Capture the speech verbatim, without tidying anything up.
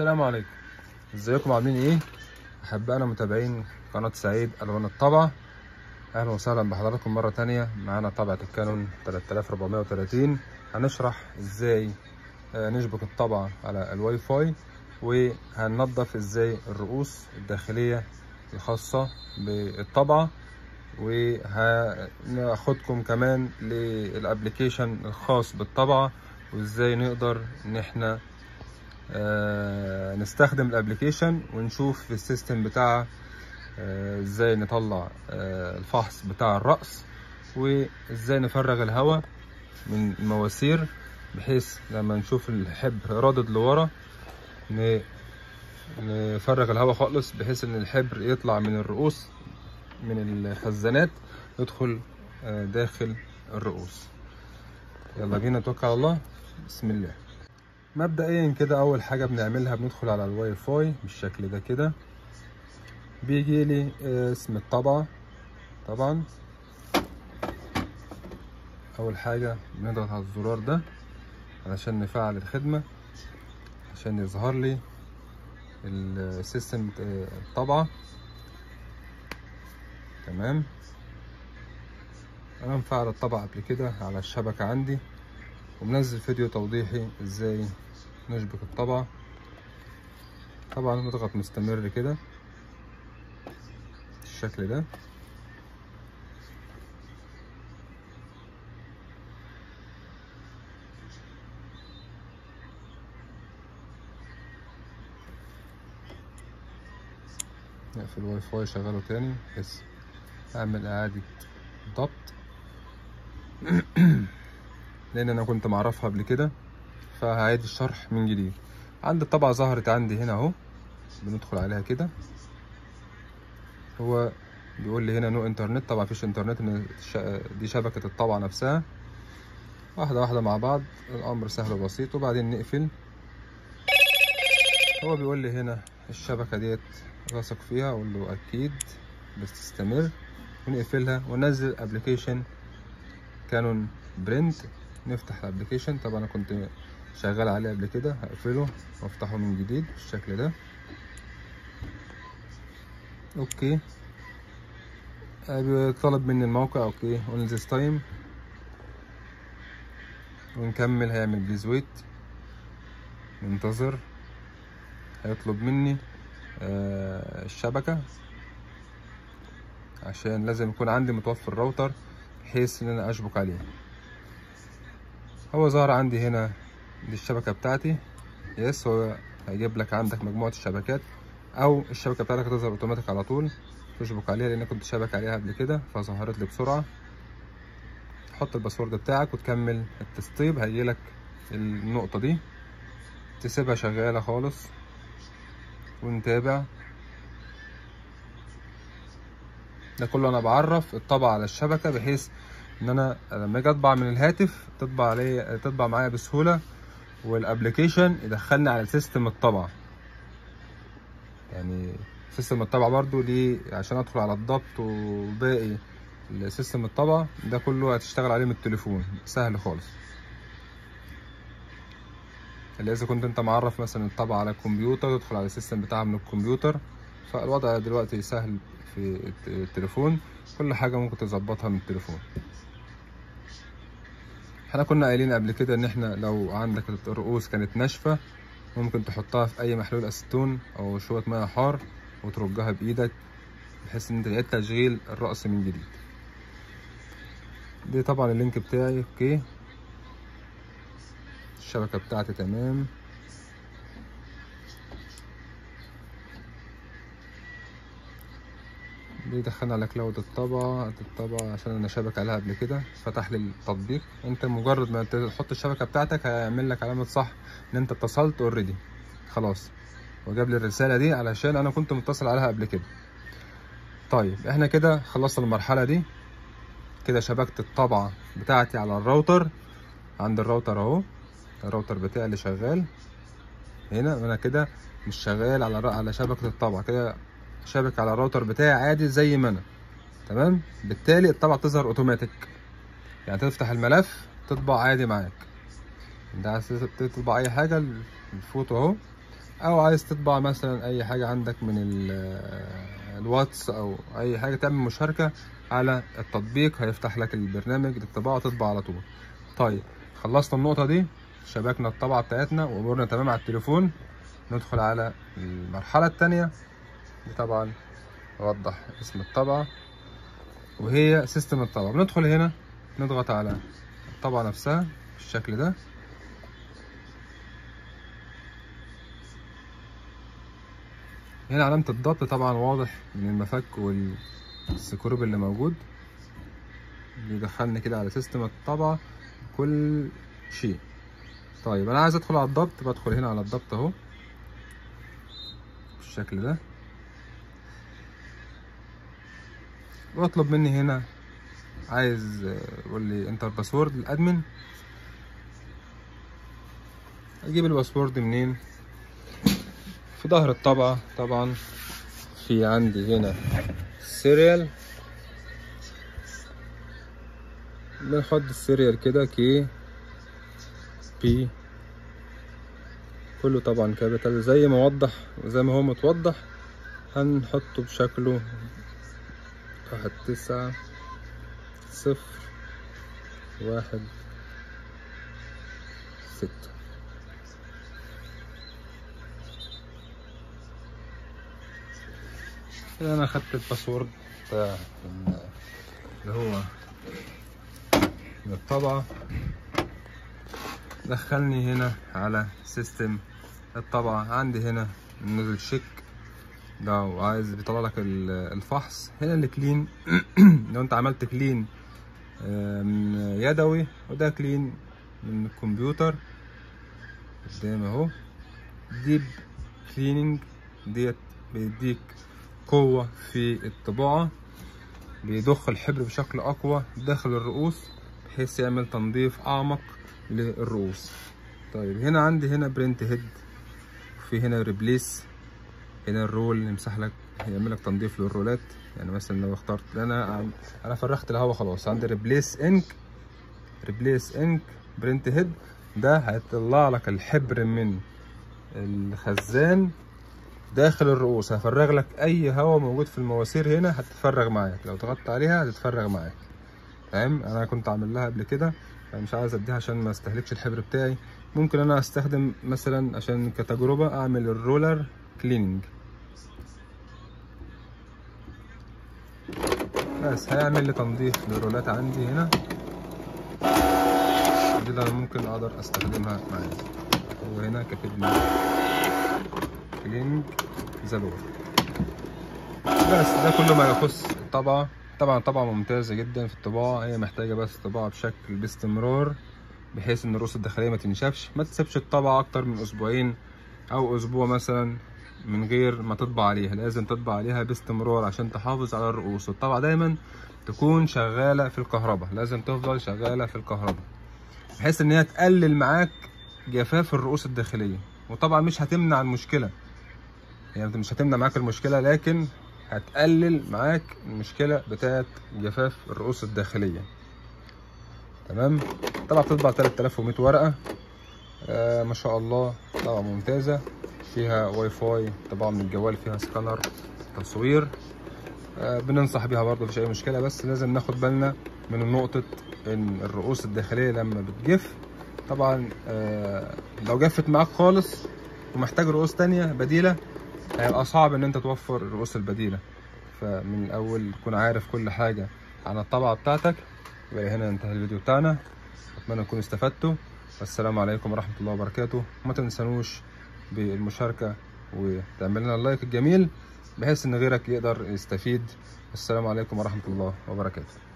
السلام عليكم، ازيكم عاملين ايه؟ احبائنا متابعين قناه سعيد الوان الطبعه، اهلا وسهلا بحضراتكم مره تانية. معانا طبعه الكانون ثلاثة آلاف وأربعمية وثلاثين. هنشرح ازاي نشبك الطبعه على الواي فاي، وهننظف ازاي الرؤوس الداخليه الخاصه بالطبعه، وهناخدكم كمان للابليكيشن الخاص بالطبعه وازاي نقدر ان احنا آه نستخدم الابليكيشن ونشوف في السيستم بتاعها آه ازاي نطلع آه الفحص بتاع الرأس، وازاي نفرغ الهواء من المواسير بحيث لما نشوف الحبر رادد لورا نفرغ الهواء خالص، بحيث ان الحبر يطلع من الرؤوس من الخزانات يدخل آه داخل الرؤوس. يلا بينا نتوكل على الله. بسم الله. مبدئيا كده اول حاجه بنعملها بندخل على الواي فاي بالشكل ده كده، بيجي لي اسم الطبعه. طبعا اول حاجه بنضغط على الزرار ده علشان نفعل الخدمه، عشان يظهر لي السيستم الطبعه. تمام، انا مفعل الطبعه قبل كده على الشبكه عندي، ومنزل فيديو توضيحي ازاي نشبك الطبعه. طبعا نضغط مستمر كده بالشكل ده. نقفل الواي فاي شغله تاني بحيث اعمل اعادة ضبط لان انا كنت معرفها قبل كده، فهعيد الشرح من جديد. عندي الطبعة ظهرت عندي هنا اهو، بندخل عليها كده. هو بيقول لي هنا نو انترنت، طبعا مفيش انترنت، دي شبكة الطبعة نفسها. واحدة واحدة مع بعض، الامر سهل وبسيط. وبعدين نقفل. هو بيقول لي هنا الشبكة ديت واثق فيها، اقول له اكيد بس تستمر، ونقفلها وننزل ابلكيشن كانون برنت. نفتح الابلكيشن. طبعا انا كنت شغال عليه قبل كده، هقفله وافتحه من جديد بالشكل ده. اوكي، طلب مني الموقع. اوكي اون ذيس تايم، ونكمل. هيعمل بليز ويت، ننتظر. هيطلب مني آه الشبكة، عشان لازم يكون عندي متوفر راوتر بحيث ان انا اشبك عليه. هو ظهر عندي هنا دي الشبكة بتاعتي. يس، هو هيجيب لك عندك مجموعة الشبكات، او الشبكة بتاعتك هتظهر اوتوماتيك على طول تشبك عليها، لان كنت شابك عليها قبل كده فظهرت لي بسرعة. تحط الباسورد بتاعك وتكمل التسطيب، هيجيلك النقطة دي تسيبها شغالة خالص ونتابع. ده كله انا بعرف الطبعة على الشبكة، بحيث ان انا لما اجي اطبع من الهاتف تطبع عليه تطبع معايا بسهولة، والابليكيشن يدخلني على سيستم الطبعة. يعني سيستم الطبعة برضو ليه عشان ادخل على الضبط وباقي السيستم الطبعة ده كله هتشتغل عليه من التليفون، سهل خالص. اللي اذا كنت انت معرف مثلا الطبعة على الكمبيوتر تدخل على السيستم بتاعها من الكمبيوتر، فالوضع دلوقتي سهل في التليفون، كل حاجة ممكن تظبطها من التليفون. احنا كنا قايلين قبل كده ان احنا لو عندك الرؤوس كانت ناشفة ممكن تحطها في اي محلول اسيتون او شوية مياه حار وترجها بايدك، بحيث ان انت تعيد تشغيل الرأس من جديد. دي طبعا اللينك بتاعي. اوكي، الشبكة بتاعتي تمام. دي دخلنا على كلاود الطبعة الطبعة عشان انا شابك عليها قبل كده، فتح لي التطبيق. انت مجرد ما تحط الشبكة بتاعتك هيعمل لك علامة صح ان انت اتصلت اوريدي خلاص، وجاب لي الرسالة دي علشان انا كنت متصل عليها قبل كده. طيب احنا كده خلصنا المرحلة دي كده، شبكت الطبعة بتاعتي على الراوتر. عند الراوتر اهو، الراوتر بتاعي اللي شغال هنا. انا كده مش شغال على على شبكة الطبعة، كده شابك على الراوتر بتاعي عادي زي ما انا. تمام، بالتالي الطبعة تظهر اوتوماتيك، يعني تفتح الملف تطبع عادي معاك. انت عايز تطبع اي حاجة الفوتو اهو، او عايز تطبع مثلا اي حاجه عندك من الواتس او اي حاجه، تعمل مشاركه على التطبيق، هيفتح لك البرنامج للطباعه وتطبع على طول. طيب خلصنا النقطه دي، شبكنا الطبعه بتاعتنا وامورنا تمام على التليفون، ندخل على المرحله الثانيه. دي طبعا اوضح اسم الطبعه وهي سيستم الطبعه. بندخل هنا نضغط على الطبعه نفسها بالشكل ده. هنا علامة الضبط طبعا واضح من المفك والسكروب اللي موجود، بيدخلني كده على سيستم الطبعة كل شيء. طيب انا عايز ادخل على الضبط، بدخل هنا على الضبط اهو بالشكل ده، واطلب مني هنا عايز يقول لي انتر باسورد الادمن. اجيب الباسورد منين؟ في ظهر الطبعة طبعا في عندي هنا السيريال، بنحط السيريال كده كي بي كله طبعا كابيتال زي ما وضح زي ما هو متوضح، هنحطه بشكله واحد تسعة صفر واحد ستة. كده انا خدت الباسورد بتاع اللي هو من الطبعة، دخلني هنا على سيستم الطبعة. عندي هنا النزل شيك ده، وعايز بيطلع لك الفحص هنا الكلين لو انت عملت كلين من يدوي، وده كلين من الكمبيوتر قدام اهو. ديب كليننج ديت بيديك قوة في الطباعة، بيضخ الحبر بشكل أقوى داخل الرؤوس بحيث يعمل تنظيف أعمق للرؤوس. طيب هنا عندي هنا برنت هيد، وفي هنا ريبليس، هنا الرول يمسح لك يعمل لك تنظيف للرولات. يعني مثلا لو اخترت انا انا فرغت الهواء خلاص، عندي ريبليس انك ريبليس انك برنت هيد، ده هيطلع لك الحبر من الخزان داخل الرؤوس، هفرغ لك اي هواء موجود في المواسير هنا هتتفرغ معاك، لو ضغطت عليها هتتفرغ معاك. فاهم؟ انا كنت عامل لها قبل كده فمش عايز اديها عشان ما استهلكش الحبر بتاعي. ممكن انا استخدم مثلا عشان كتجربه اعمل الرولر كليننج، بس هيعمل لي تنظيف للرولات عندي هنا. دي اللي انا ممكن اقدر استخدمها معايا. وهنا كاتب لي كليننج زالور. بس ده كله ما يخص الطبعة. طبعا طبعة ممتازة جدا في الطباعة، هي محتاجة بس طباعة بشكل باستمرار بحيث ان الرؤوس الداخلية ما تنشفش. ما تسيبش الطبعة اكتر من اسبوعين او اسبوع مثلا من غير ما تطبع عليها، لازم تطبع عليها باستمرار عشان تحافظ على الرؤوس. والطبعة دايما تكون شغالة في الكهرباء، لازم تفضل شغالة في الكهرباء بحيث ان هي تقلل معاك جفاف الرؤوس الداخلية. وطبعا مش هتمنع المشكلة، يعني مش هتمنع معاك المشكلة، لكن هتقلل معاك المشكلة بتاعت جفاف الرؤوس الداخلية. تمام؟ طبعا بتطبع تلاتة آلاف ومية ورقة. آه ما شاء الله، طبعا ممتازة، فيها واي فاي، طبعا من الجوال، فيها سكانر تصوير. آه بننصح بيها برضه، مفيش أي مشكلة، بس لازم ناخد بالنا من النقطة إن الرؤوس الداخلية لما بتجف طبعا آه لو جفت معاك خالص ومحتاج رؤوس تانية بديلة هيبقى صعب ان انت توفر الرؤوس البديله. فمن الاول تكون عارف كل حاجه عن الطبعه بتاعتك. يبقى هنا انتهى الفيديو بتاعنا، اتمنى تكونوا استفدتوا. والسلام عليكم ورحمه الله وبركاته. وما تنسونوش بالمشاركه وتعمل لنا اللايك الجميل بحيث ان غيرك يقدر يستفيد. السلام عليكم ورحمه الله وبركاته.